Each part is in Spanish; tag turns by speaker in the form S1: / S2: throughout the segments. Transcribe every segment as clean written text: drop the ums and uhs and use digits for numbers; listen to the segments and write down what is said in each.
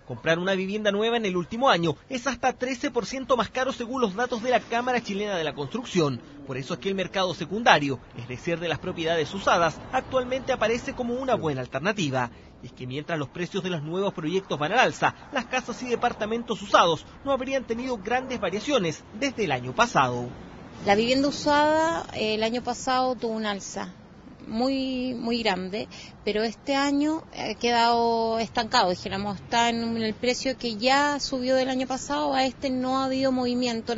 S1: Comprar una vivienda nueva en el último año es hasta 13% más caro según los datos de la Cámara Chilena de la Construcción. Por eso es que el mercado secundario, es decir, de las propiedades usadas, actualmente aparece como una buena alternativa. Y es que mientras los precios de los nuevos proyectos van al alza, las casas y departamentos usados no habrían tenido grandes variaciones desde el año pasado.
S2: La vivienda usada el año pasado tuvo un alza muy grande, pero este año ha quedado estancado, dijéramos, está en el precio que ya subió del año pasado, a este no ha habido movimiento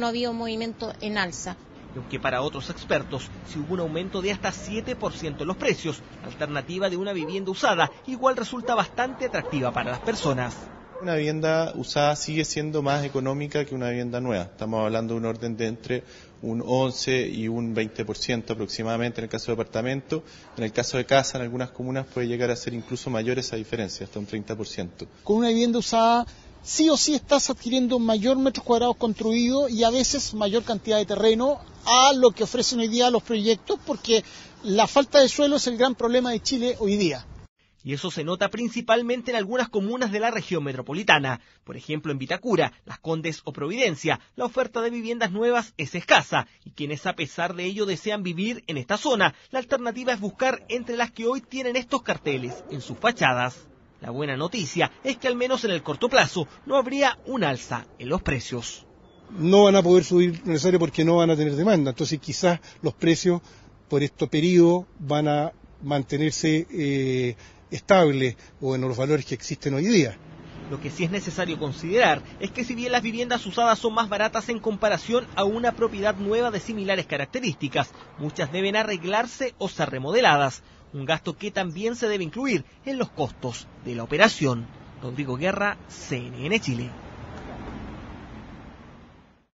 S2: en alza.
S1: Aunque para otros expertos, si hubo un aumento de hasta 7% en los precios, la alternativa de una vivienda usada igual resulta bastante atractiva para las personas.
S3: Una vivienda usada sigue siendo más económica que una vivienda nueva. Estamos hablando de un orden de entre un 11 y un 20% aproximadamente en el caso de departamento. En el caso de casa, en algunas comunas puede llegar a ser incluso mayor esa diferencia, hasta un 30%.
S4: Con una vivienda usada, sí o sí estás adquiriendo mayor metros cuadrados construidos y a veces mayor cantidad de terreno a lo que ofrecen hoy día los proyectos, porque la falta de suelo es el gran problema de Chile hoy día.
S1: Y eso se nota principalmente en algunas comunas de la región metropolitana. Por ejemplo, en Vitacura, Las Condes o Providencia, la oferta de viviendas nuevas es escasa. Y quienes a pesar de ello desean vivir en esta zona, la alternativa es buscar entre las que hoy tienen estos carteles en sus fachadas. La buena noticia es que al menos en el corto plazo no habría un alza en los precios.
S4: No van a poder subir necesario porque no van a tener demanda. Entonces quizás los precios por este periodo van a mantenerse estable o en los valores que existen hoy día.
S1: Lo que sí es necesario considerar es que si bien las viviendas usadas son más baratas en comparación a una propiedad nueva de similares características, muchas deben arreglarse o ser remodeladas, un gasto que también se debe incluir en los costos de la operación. Rodrigo Guerra, CNN Chile.